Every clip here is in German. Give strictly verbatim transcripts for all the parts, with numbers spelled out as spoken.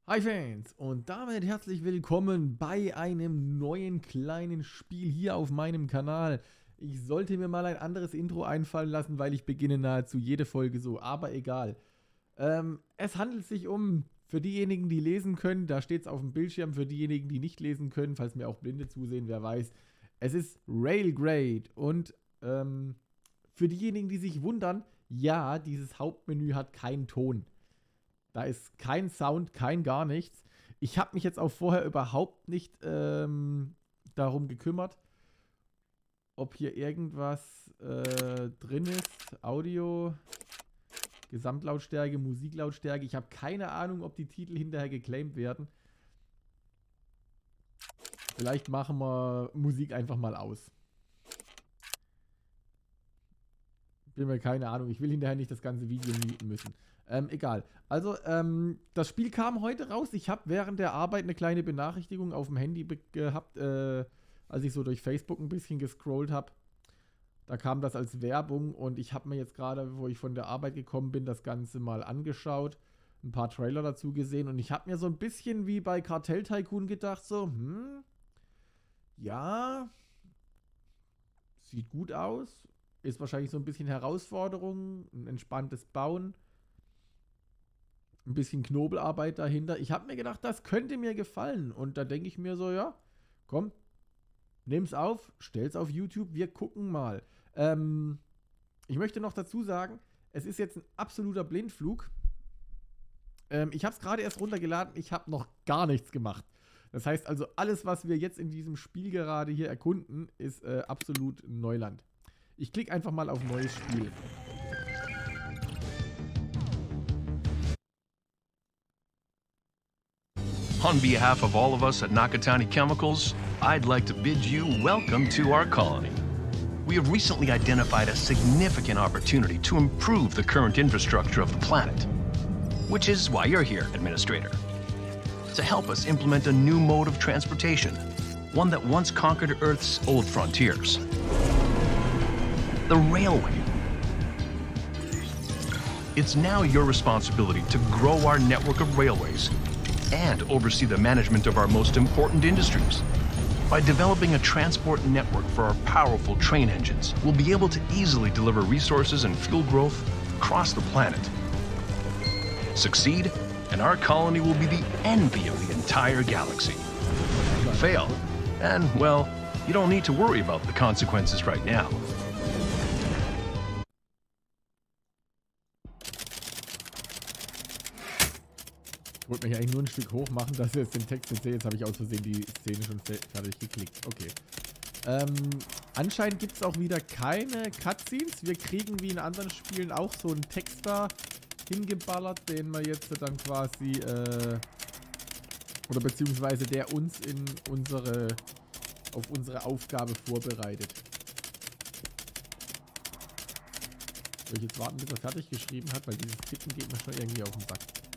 Hi Fans und damit herzlich willkommen bei einem neuen kleinen Spiel hier auf meinem Kanal. Ich sollte mir mal ein anderes Intro einfallen lassen, weil ich beginne nahezu jede Folge so, aber egal. Ähm, es handelt sich um, für diejenigen, die lesen können, da steht es auf dem Bildschirm, für diejenigen, die nicht lesen können, falls mir auch Blinde zusehen, wer weiß. Es ist Railgrade und ähm, für diejenigen, die sich wundern, ja, dieses Hauptmenü hat keinen Ton. Da ist kein Sound, kein gar nichts. Ich habe mich jetzt auch vorher überhaupt nicht ähm, darum gekümmert, ob hier irgendwas äh, drin ist. Audio, Gesamtlautstärke, Musiklautstärke. Ich habe keine Ahnung, ob die Titel hinterher geclaimt werden. Vielleicht machen wir Musik einfach mal aus. Bin mir keine Ahnung. Ich will hinterher nicht das ganze Video mieten müssen. Ähm, egal. Also, ähm, das Spiel kam heute raus. Ich habe während der Arbeit eine kleine Benachrichtigung auf dem Handy gehabt, äh, als ich so durch Facebook ein bisschen gescrollt habe. Da kam das als Werbung und ich habe mir jetzt gerade, wo ich von der Arbeit gekommen bin, das Ganze mal angeschaut. Ein paar Trailer dazu gesehen und ich habe mir so ein bisschen wie bei Cartel Tycoon gedacht, so, hm, ja, sieht gut aus. Ist wahrscheinlich so ein bisschen Herausforderung, ein entspanntes Bauen. Ein bisschen Knobelarbeit dahinter. Ich habe mir gedacht, das könnte mir gefallen. Und da denke ich mir so, ja, komm, nimm's auf, stell's auf YouTube, wir gucken mal. Ähm, ich möchte noch dazu sagen, es ist jetzt ein absoluter Blindflug. Ähm, ich habe es gerade erst runtergeladen, ich habe noch gar nichts gemacht. Das heißt also, alles, was wir jetzt in diesem Spiel gerade hier erkunden, ist äh, absolut Neuland. Ich klicke einfach mal auf Neues Spiel. On behalf of all of us at Nakatani Chemicals, I'd like to bid you welcome to our colony. We have recently identified a significant opportunity to improve the current infrastructure of the planet, which is why you're here, Administrator. To help us implement a new mode of transportation, one that once conquered Earth's old frontiers. The railway. It's now your responsibility to grow our network of railways and oversee the management of our most important industries. By developing a transport network for our powerful train engines, we'll be able to easily deliver resources and fuel growth across the planet. Succeed, and our colony will be the envy of the entire galaxy. Fail, and, well, you don't need to worry about the consequences right now. Ich wollte mich eigentlich nur ein Stück hoch machen, dass ihr jetzt den Text seht. Jetzt habe ich aus Versehen die Szene schon fertig geklickt. Okay. Ähm, anscheinend gibt es auch wieder keine Cutscenes. Wir kriegen wie in anderen Spielen auch so einen Text da hingeballert, den wir jetzt dann quasi, äh, oder beziehungsweise der uns in unsere, auf unsere Aufgabe vorbereitet. Soll ich jetzt warten, bis er fertig geschrieben hat, weil dieses Tippen geht mir schon irgendwie auf den Sack.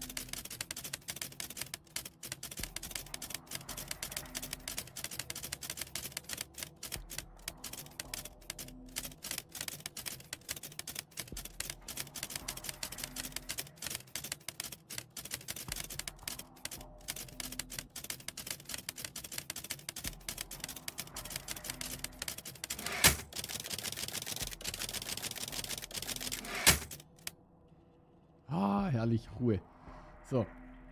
Ah, herrlich, Ruhe. So.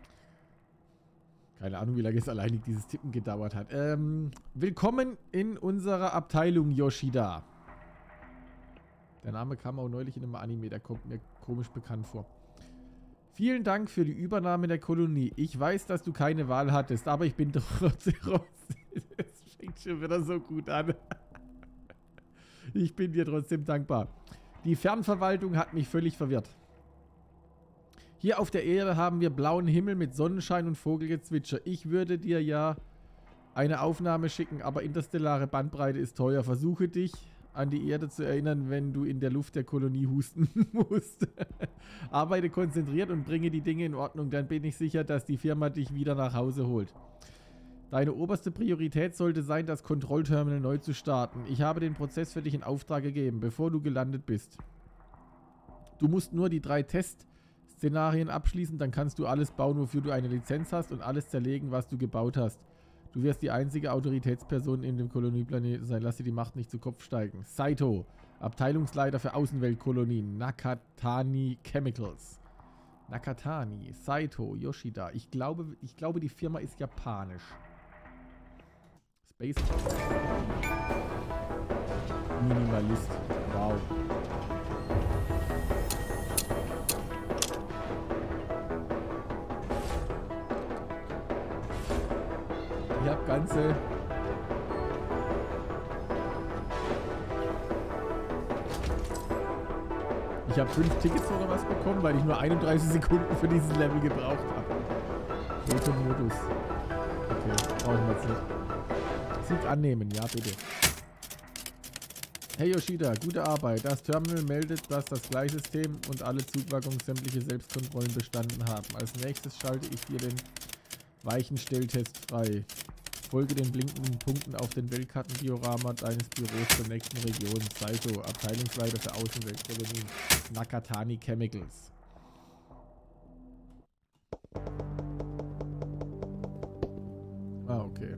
Keine Ahnung, wie lange es alleinig dieses Tippen gedauert hat. Ähm, willkommen in unserer Abteilung Yoshida. Der Name kam auch neulich in einem Anime, der kommt mir komisch bekannt vor. Vielen Dank für die Übernahme der Kolonie. Ich weiß, dass du keine Wahl hattest, aber ich bin trotzdem raus. Das fängt schon wieder so gut an. Ich bin dir trotzdem dankbar. Die Fernverwaltung hat mich völlig verwirrt. Hier auf der Erde haben wir blauen Himmel mit Sonnenschein und Vogelgezwitscher. Ich würde dir ja eine Aufnahme schicken, aber interstellare Bandbreite ist teuer. Versuche dich an die Erde zu erinnern, wenn du in der Luft der Kolonie husten musst. Arbeite konzentriert und bringe die Dinge in Ordnung. Dann bin ich sicher, dass die Firma dich wieder nach Hause holt. Deine oberste Priorität sollte sein, das Kontrollterminal neu zu starten. Ich habe den Prozess für dich in Auftrag gegeben, bevor du gelandet bist. Du musst nur die drei Test Szenarien abschließen, dann kannst du alles bauen, wofür du eine Lizenz hast und alles zerlegen, was du gebaut hast. Du wirst die einzige Autoritätsperson in dem Kolonieplaneten sein. Lass dir die Macht nicht zu Kopf steigen. Saito, Abteilungsleiter für Außenweltkolonien. Nakatani Chemicals. Nakatani, Saito, Yoshida. Ich glaube, ich glaube, die Firma ist japanisch. Space. Minimalist. Wow. Ich habe ganze Ich habe fünf Tickets oder was bekommen, weil ich nur einunddreißig Sekunden für dieses Level gebraucht habe. Fotomodus. Okay, brauchen wir jetzt nicht. Sieg annehmen, ja bitte. Hey Yoshida, gute Arbeit. Das Terminal meldet, dass das Gleissystem und alle Zugwaggons sämtliche Selbstkontrollen bestanden haben. Als nächstes schalte ich dir den Weichenstelltest frei. Folge den blinkenden Punkten auf den Weltkartendiorama deines Büros zur nächsten Region. Saito, Abteilungsleiter für Außenweltkolonien. Nakatani Chemicals. Ah, okay.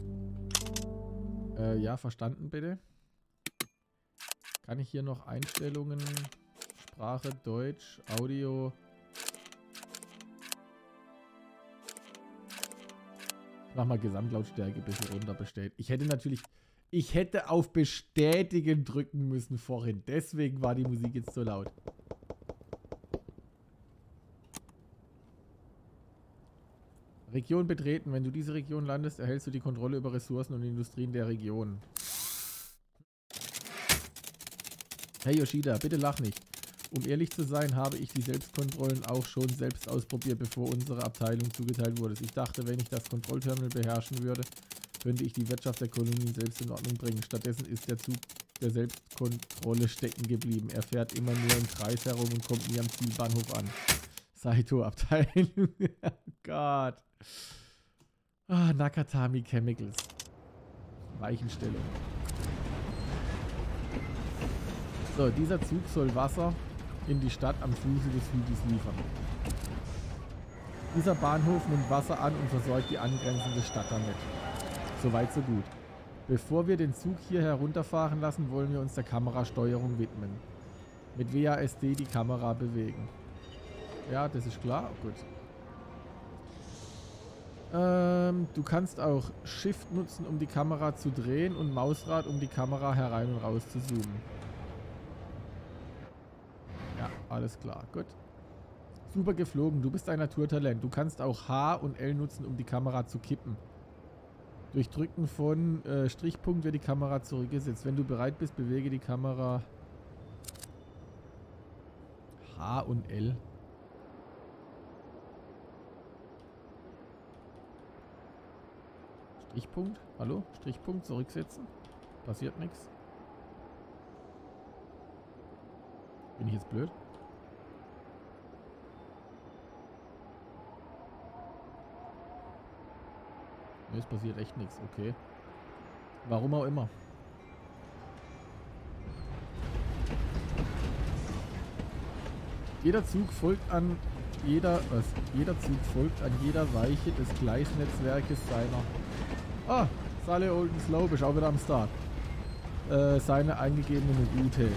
Äh, ja, verstanden bitte. Kann ich hier noch Einstellungen, Sprache, Deutsch, Audio... Mach mal Gesamtlautstärke ein bisschen runter bestellt. Ich hätte natürlich, ich hätte auf Bestätigen drücken müssen vorhin. Deswegen war die Musik jetzt so laut. Region betreten. Wenn du diese Region landest, erhältst du die Kontrolle über Ressourcen und Industrien der Region. Hey Yoshida, bitte lach nicht. Um ehrlich zu sein, habe ich die Selbstkontrollen auch schon selbst ausprobiert, bevor unsere Abteilung zugeteilt wurde. Ich dachte, wenn ich das Kontrollterminal beherrschen würde, könnte ich die Wirtschaft der Kolonien selbst in Ordnung bringen. Stattdessen ist der Zug der Selbstkontrolle stecken geblieben. Er fährt immer nur im Kreis herum und kommt nie am Zielbahnhof an. Saito, Abteilung. Oh Gott. Ah, Nakatani Chemicals. Weichenstellung. So, dieser Zug soll Wasser in die Stadt am Fuße des Hügels liefern. Dieser Bahnhof nimmt Wasser an und versorgt die angrenzende Stadt damit. Soweit so gut. Bevor wir den Zug hier herunterfahren lassen, wollen wir uns der Kamerasteuerung widmen. Mit W A S D die Kamera bewegen. Ja, das ist klar. Gut. Ähm, du kannst auch Shift nutzen, um die Kamera zu drehen und Mausrad, um die Kamera herein und raus zu zoomen. Ja, alles klar. Gut. Super geflogen. Du bist ein Naturtalent. Du kannst auch H und L nutzen, um die Kamera zu kippen. Durch Drücken von äh, Strichpunkt wird die Kamera zurückgesetzt. Wenn du bereit bist, bewege die Kamera H und L. Strichpunkt. Hallo? Strichpunkt zurücksetzen. Passiert nichts. Bin ich jetzt blöd? Ne, es passiert echt nichts. Okay. Warum auch immer. Jeder Zug folgt an jeder, was? Jeder Zug folgt an jeder Weiche des Gleisnetzwerkes seiner. Ah, Sale Olden Slow, bist auch wieder am Start. Äh, seine eingegebene Route.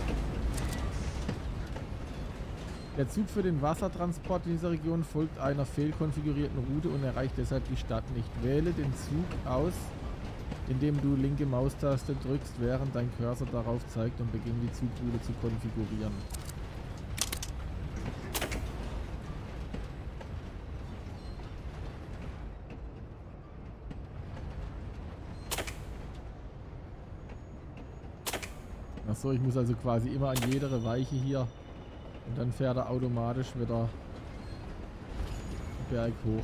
Der Zug für den Wassertransport in dieser Region folgt einer fehlkonfigurierten Route und erreicht deshalb die Stadt nicht. Wähle den Zug aus, indem du linke Maustaste drückst, während dein Cursor darauf zeigt, und beginne die Zugroute zu konfigurieren. Achso, ich muss also quasi immer an jede Weiche hier. Und dann fährt er automatisch wieder den Berg hoch.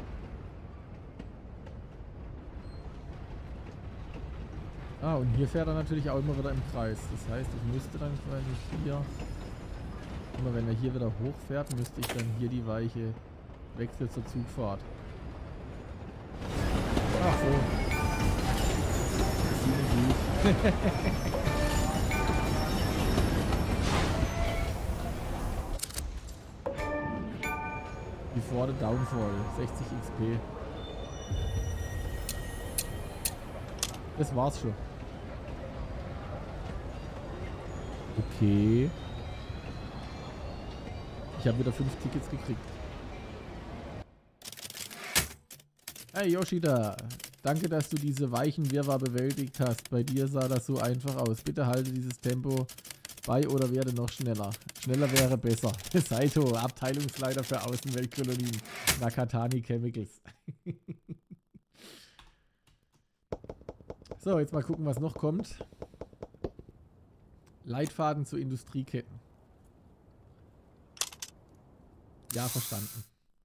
Ah, und hier fährt er natürlich auch immer wieder im Kreis. Das heißt, ich müsste dann, wenn ich hier, immer wenn er hier wieder hochfährt, müsste ich dann hier die Weiche wechseln zur Zugfahrt. Ach so. Das ist gut. Before the Downfall. sechzig X P. Das war's schon. Okay. Ich habe wieder fünf Tickets gekriegt. Hey Yoshida, danke, dass du diese weichen Wirrwarr bewältigt hast. Bei dir sah das so einfach aus. Bitte halte dieses Tempo bei oder werde noch schneller. Schneller wäre besser. Saito, Abteilungsleiter für Außenweltkolonien. Nakatani Chemicals. So, jetzt mal gucken, was noch kommt. Leitfaden zu Industrieketten. Ja, verstanden.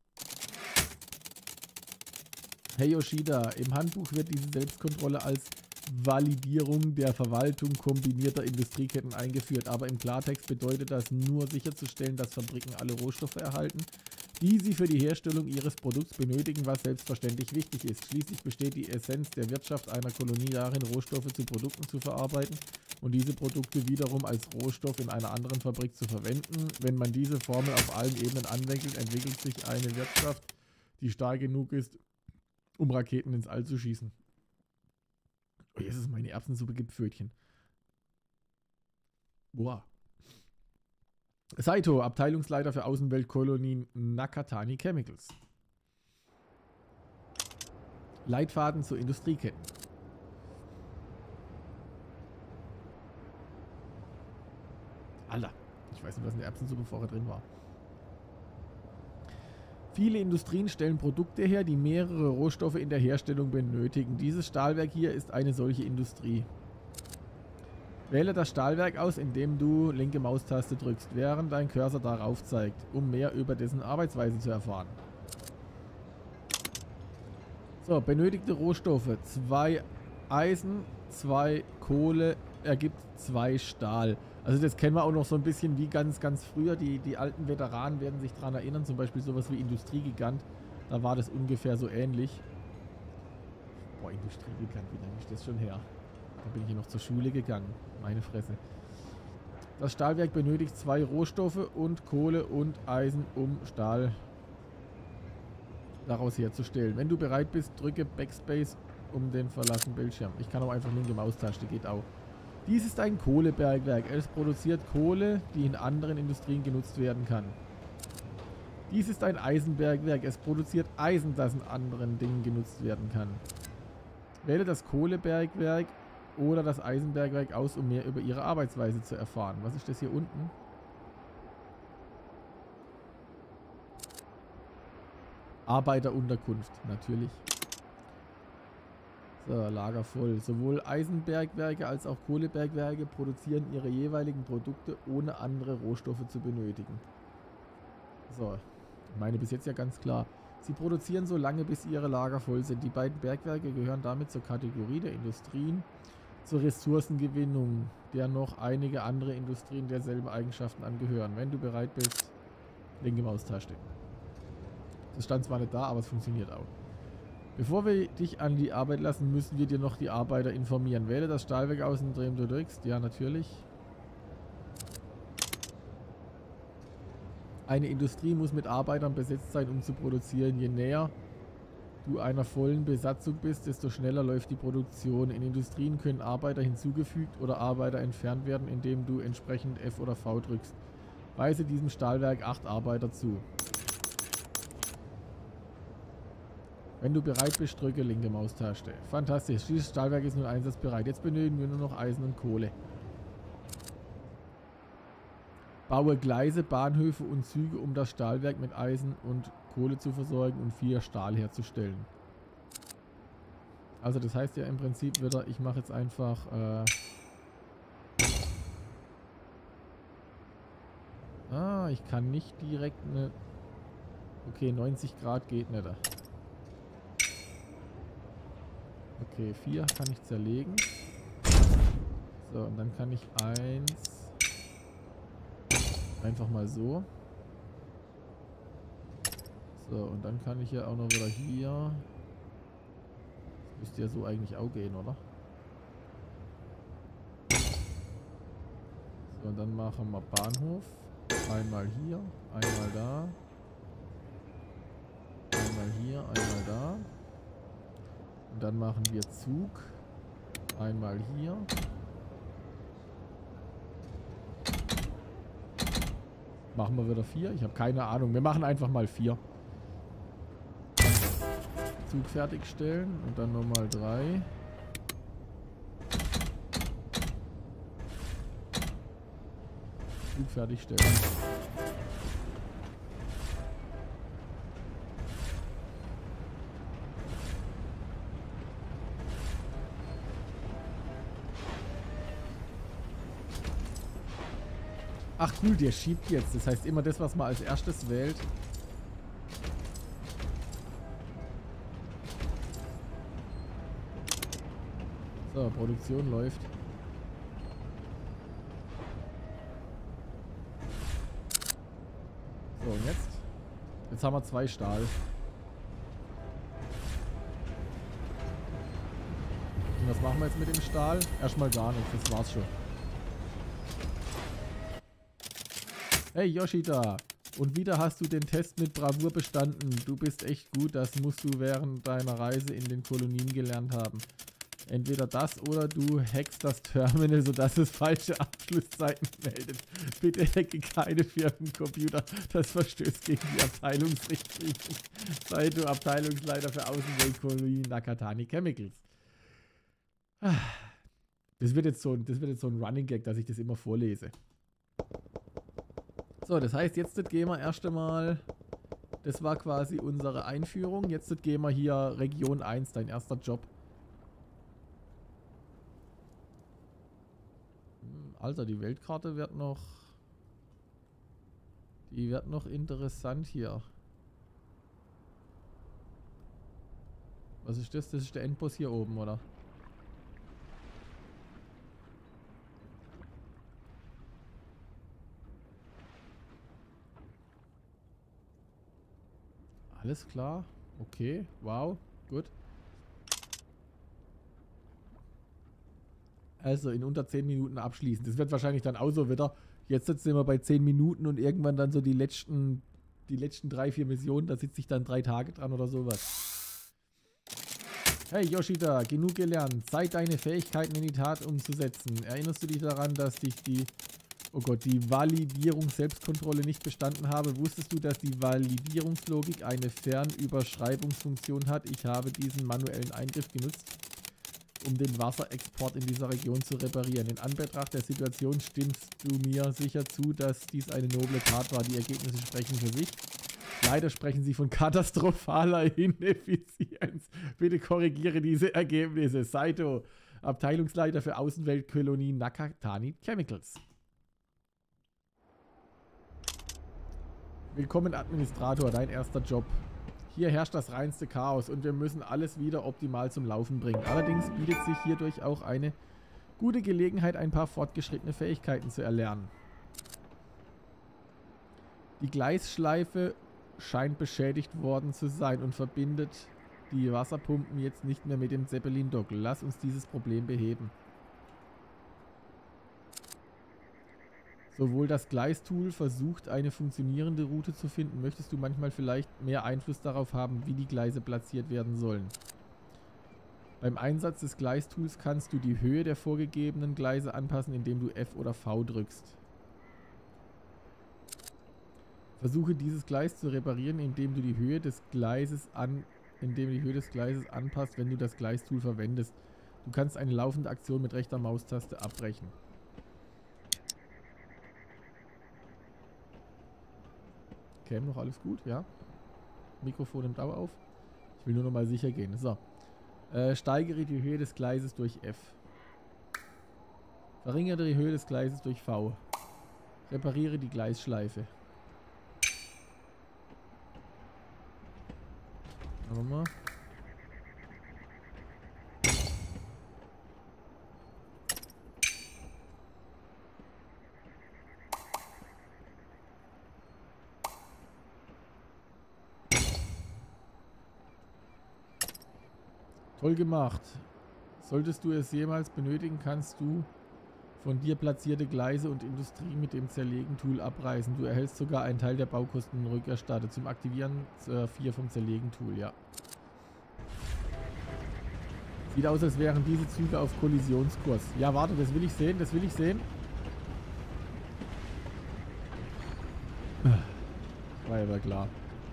Hey Yoshida, im Handbuch wird diese Selbstkontrolle als Validierung der Verwaltung kombinierter Industrieketten eingeführt, aber im Klartext bedeutet das nur sicherzustellen, dass Fabriken alle Rohstoffe erhalten, die sie für die Herstellung ihres Produkts benötigen, was selbstverständlich wichtig ist. Schließlich besteht die Essenz der Wirtschaft einer Kolonie darin, Rohstoffe zu Produkten zu verarbeiten und diese Produkte wiederum als Rohstoff in einer anderen Fabrik zu verwenden. Wenn man diese Formel auf allen Ebenen anwendet, entwickelt sich eine Wirtschaft, die stark genug ist, um Raketen ins All zu schießen. Oh, jetzt ist meine Erbsensuppe gibt Pfötchen. Boah. Saito, Abteilungsleiter für Außenweltkolonien Nakatani Chemicals. Leitfaden zu Industrieketten. Alter, ich weiß nicht, was in der Erbsensuppe vorher drin war. Viele Industrien stellen Produkte her, die mehrere Rohstoffe in der Herstellung benötigen. Dieses Stahlwerk hier ist eine solche Industrie. Wähle das Stahlwerk aus, indem du linke Maustaste drückst, während dein Cursor darauf zeigt, um mehr über dessen Arbeitsweise zu erfahren. So, benötigte Rohstoffe. Zwei Eisen, zwei Kohle ergibt zwei Stahl. Also das kennen wir auch noch so ein bisschen wie ganz, ganz früher. Die, die alten Veteranen werden sich daran erinnern, zum Beispiel sowas wie Industriegigant. Da war das ungefähr so ähnlich. Boah, Industriegigant, wie lange ist das schon her? Da bin ich hier noch zur Schule gegangen. Meine Fresse. Das Stahlwerk benötigt zwei Rohstoffe und Kohle und Eisen, um Stahl daraus herzustellen. Wenn du bereit bist, drücke Backspace um den verlassenen Bildschirm. Ich kann auch einfach linke Maustaste, geht auch. Dies ist ein Kohlebergwerk. Es produziert Kohle, die in anderen Industrien genutzt werden kann. Dies ist ein Eisenbergwerk. Es produziert Eisen, das in anderen Dingen genutzt werden kann. Wähle das Kohlebergwerk oder das Eisenbergwerk aus, um mehr über ihre Arbeitsweise zu erfahren. Was ist das hier unten? Arbeiterunterkunft, natürlich. So, Lager voll. Sowohl Eisenbergwerke als auch Kohlebergwerke produzieren ihre jeweiligen Produkte, ohne andere Rohstoffe zu benötigen. So, ich meine bis jetzt ja ganz klar. Sie produzieren so lange, bis ihre Lager voll sind. Die beiden Bergwerke gehören damit zur Kategorie der Industrien zur Ressourcengewinnung, der noch einige andere Industrien derselben Eigenschaften angehören. Wenn du bereit bist, linke Maustaste. Das stand zwar nicht da, aber es funktioniert auch. Bevor wir dich an die Arbeit lassen, müssen wir dir noch die Arbeiter informieren. Wähle das Stahlwerk aus, indem du drückst. Ja, natürlich. Eine Industrie muss mit Arbeitern besetzt sein, um zu produzieren. Je näher du einer vollen Besatzung bist, desto schneller läuft die Produktion. In Industrien können Arbeiter hinzugefügt oder Arbeiter entfernt werden, indem du entsprechend F oder V drückst. Weise diesem Stahlwerk acht Arbeiter zu. Wenn du bereit bist, drücke linke Maustaste. Fantastisch, dieses Stahlwerk ist nun einsatzbereit. Jetzt benötigen wir nur noch Eisen und Kohle. Baue Gleise, Bahnhöfe und Züge, um das Stahlwerk mit Eisen und Kohle zu versorgen und viel Stahl herzustellen. Also das heißt ja im Prinzip wieder, ich mache jetzt einfach... Äh ah, ich kann nicht direkt eine... Okay, neunzig Grad geht nicht. Okay, vier kann ich zerlegen. So, und dann kann ich eins einfach mal so. So, und dann kann ich ja auch noch wieder hier. Das müsste ja so eigentlich auch gehen, oder? So, und dann machen wir Bahnhof. Einmal hier, einmal da. Einmal hier, einmal da. Und dann machen wir Zug. Einmal hier. Machen wir wieder vier? Ich habe keine Ahnung. Wir machen einfach mal vier. Zug fertigstellen und dann nochmal drei. Zug fertigstellen. Ach cool, der schiebt jetzt. Das heißt immer das, was man als erstes wählt. So, Produktion läuft. So, und jetzt? Jetzt haben wir zwei Stahl. Und was machen wir jetzt mit dem Stahl? Erstmal gar nichts, das war's schon. Hey Yoshida, und wieder hast du den Test mit Bravour bestanden. Du bist echt gut, das musst du während deiner Reise in den Kolonien gelernt haben. Entweder das oder du hackst das Terminal, sodass es falsche Abschlusszeiten meldet. Bitte hacke keine Firmencomputer, das verstößt gegen die Abteilungsrichtlinien. Sei du Abteilungsleiter für Außenweltkolonien Nakatani Chemicals. Das wird jetzt so, das wird jetzt so ein Running Gag, dass ich das immer vorlese. So, das heißt, jetzt gehen wir erst einmal, das war quasi unsere Einführung, jetzt gehen wir hier Region eins, dein erster Job. Alter, die Weltkarte wird noch, die wird noch interessant hier. Was ist das? Das ist der Endboss hier oben, oder? Alles klar. Okay. Wow. Gut. Also in unter zehn Minuten abschließen. Das wird wahrscheinlich dann auch so wieder. Jetzt sitzen wir bei zehn Minuten und irgendwann dann so die letzten, die letzten drei, vier Missionen. Da sitze ich dann drei Tage dran oder sowas. Hey Yoshida, genug gelernt. Zeit, deine Fähigkeiten in die Tat umzusetzen. Erinnerst du dich daran, dass dich die... Oh Gott, die Validierung-Selbstkontrolle nicht bestanden habe. Wusstest du, dass die Validierungslogik eine Fernüberschreibungsfunktion hat? Ich habe diesen manuellen Eingriff genutzt, um den Wasserexport in dieser Region zu reparieren. In Anbetracht der Situation stimmst du mir sicher zu, dass dies eine noble Tat war. Die Ergebnisse sprechen für sich. Leider sprechen sie von katastrophaler Ineffizienz. Bitte korrigiere diese Ergebnisse. Saito, Abteilungsleiter für Außenweltkolonie Nakatani Chemicals. Willkommen Administrator, dein erster Job. Hier herrscht das reinste Chaos und wir müssen alles wieder optimal zum Laufen bringen. Allerdings bietet sich hierdurch auch eine gute Gelegenheit, ein paar fortgeschrittene Fähigkeiten zu erlernen. Die Gleisschleife scheint beschädigt worden zu sein und verbindet die Wasserpumpen jetzt nicht mehr mit dem Zeppelin-Dock. Lass uns dieses Problem beheben. Sowohl das Gleistool versucht, eine funktionierende Route zu finden. Möchtest du manchmal vielleicht mehr Einfluss darauf haben, wie die Gleise platziert werden sollen? Beim Einsatz des Gleistools kannst du die Höhe der vorgegebenen Gleise anpassen, indem du F oder V drückst. Versuche dieses Gleis zu reparieren, indem du die Höhe des Gleises an, indem du die Höhe des Gleises anpasst, wenn du das Gleistool verwendest. Du kannst eine laufende Aktion mit rechter Maustaste abbrechen. Okay, noch alles gut, ja. Mikrofon nimmt auch auf. Ich will nur noch mal sicher gehen. So. Äh, steigere die Höhe des Gleises durch F. Verringere die Höhe des Gleises durch V. Repariere die Gleisschleife. Schauen wir mal. Toll gemacht. Solltest du es jemals benötigen, kannst du Von dir platzierte Gleise und Industrie mit dem Zerlegen-Tool abreißen. Du erhältst sogar einen Teil der Baukosten rückerstattet. Zum Aktivieren äh, vier vom Zerlegen-Tool, ja. Sieht aus, als wären diese Züge auf Kollisionskurs. Ja, warte, das will ich sehen, das will ich sehen. War aber klar.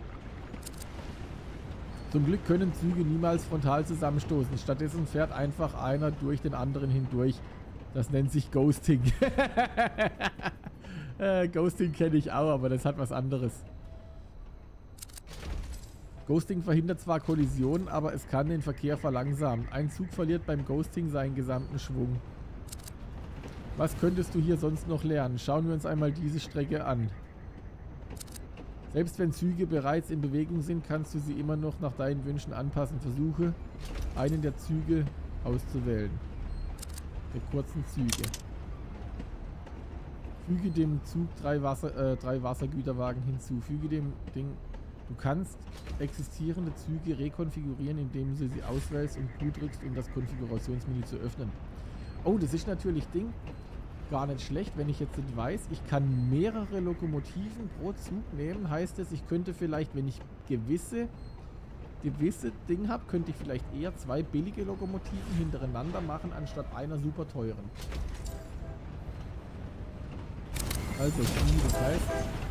Zum Glück können Züge niemals frontal zusammenstoßen. Stattdessen fährt einfach einer durch den anderen hindurch. Das nennt sich Ghosting. äh, Ghosting kenne ich auch, aber das hat was anderes. Ghosting verhindert zwar Kollisionen, aber es kann den Verkehr verlangsamen. Ein Zug verliert beim Ghosting seinen gesamten Schwung. Was könntest du hier sonst noch lernen? Schauen wir uns einmal diese Strecke an. Selbst wenn Züge bereits in Bewegung sind, kannst du sie immer noch nach deinen Wünschen anpassen. Versuche, einen der Züge auszuwählen. Der kurzen Züge. Füge dem Zug drei, Wasser, äh, drei Wassergüterwagen hinzu. Füge dem Ding... Du kannst existierende Züge rekonfigurieren, indem du sie auswählst und Q drückst, um das Konfigurationsmenü zu öffnen. Oh, das ist natürlich Ding gar nicht schlecht, wenn ich jetzt nicht weiß, ich kann mehrere Lokomotiven pro Zug nehmen. Heißt es, ich könnte vielleicht, wenn ich gewisse gewisse Ding habe, könnte ich vielleicht eher zwei billige Lokomotiven hintereinander machen, anstatt einer super teuren. Also, das heißt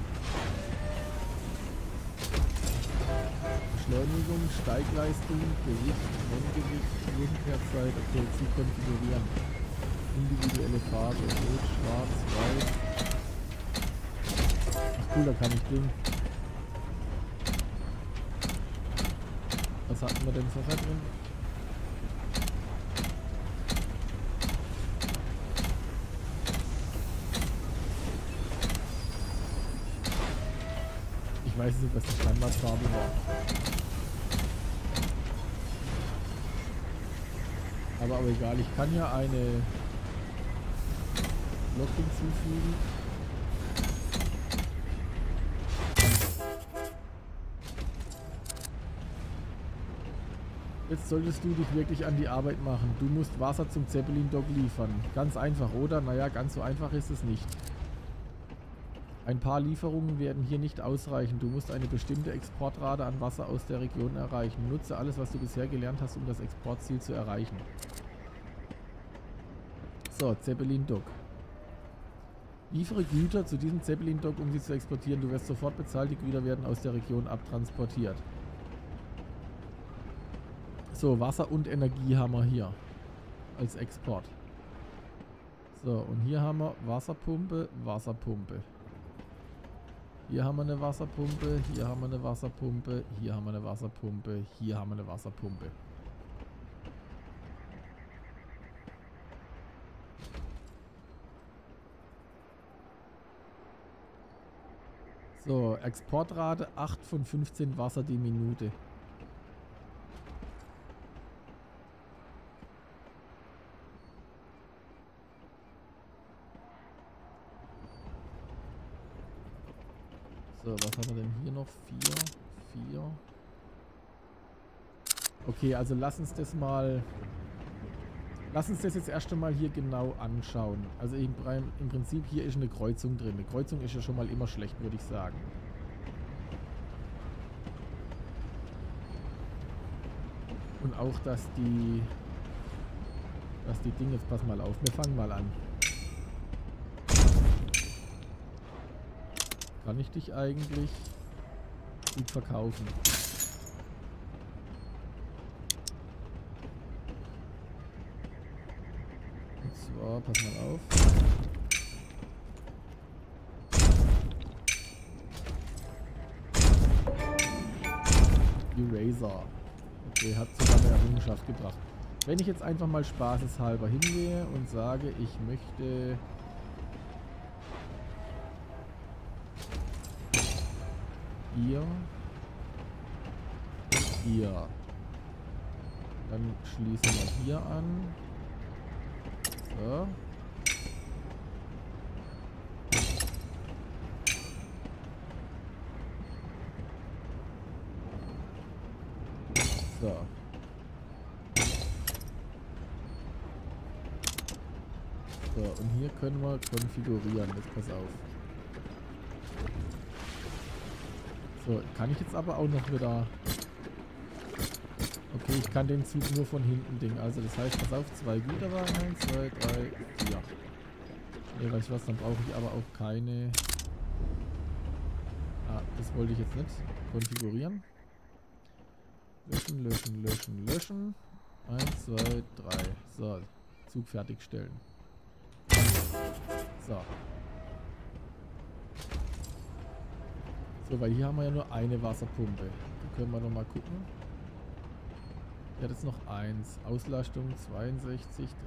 Beschleunigung, Steigleistung, Gewicht, Nenngewicht, Bodenkehrtzeit, okay, zu konfigurieren. Individuelle Farbe, rot, schwarz, weiß. Ach cool, da kann ich Ding. Was hatten wir denn vorher drin? Ich weiß nicht, was die Standardfarbe war. Aber auch egal, ich kann ja eine Lok hinzufügen. Jetzt solltest du dich wirklich an die Arbeit machen. Du musst Wasser zum Zeppelin-Dock liefern. Ganz einfach, oder? Naja, ganz so einfach ist es nicht. Ein paar Lieferungen werden hier nicht ausreichen. Du musst eine bestimmte Exportrate an Wasser aus der Region erreichen. Nutze alles, was du bisher gelernt hast, um das Exportziel zu erreichen. So, Zeppelin-Dock. Liefere Güter zu diesem Zeppelin-Dock, um sie zu exportieren. Du wirst sofort bezahlt, die Güter werden aus der Region abtransportiert. So, Wasser und Energie haben wir hier als Export. So, und hier haben wir Wasserpumpe, Wasserpumpe. Hier haben wir eine Wasserpumpe, hier haben wir eine Wasserpumpe, hier haben wir eine Wasserpumpe, hier haben wir eine Wasserpumpe. So, Exportrate acht von fünfzehn Wasser die Minute. So, was haben wir denn hier noch? vier, vier. Okay, also lass uns das mal... Lass uns das jetzt erst einmal hier genau anschauen. Also im, im Prinzip hier ist eine Kreuzung drin. Eine Kreuzung ist ja schon mal immer schlecht, würde ich sagen. Und auch, dass die... Dass die Dinge... Jetzt pass mal auf, wir fangen mal an. Kann ich dich eigentlich gut verkaufen? Und zwar, pass mal auf. Eraser. Okay, hat sogar eine Errungenschaft gebracht. Wenn ich jetzt einfach mal spaßeshalber hingehe und sage, ich möchte... Hier. Hier. Dann schließen wir hier an. So. So. So, und hier können wir konfigurieren. Jetzt pass auf. So, kann ich jetzt aber auch noch wieder... Okay, ich kann den Zug nur von hinten Ding. Also das heißt, pass auf, zwei Güterwagen. eins, zwei, drei, vier. Ne, weißt du was, dann brauche ich aber auch keine... Ah, das wollte ich jetzt nicht. Konfigurieren. Löschen, löschen, löschen, löschen. eins, zwei, drei. So, Zug fertigstellen. So. So, weil hier haben wir ja nur eine Wasserpumpe. Da können wir nochmal gucken. Ja, das ist noch eins. Auslastung zweiundsechzig,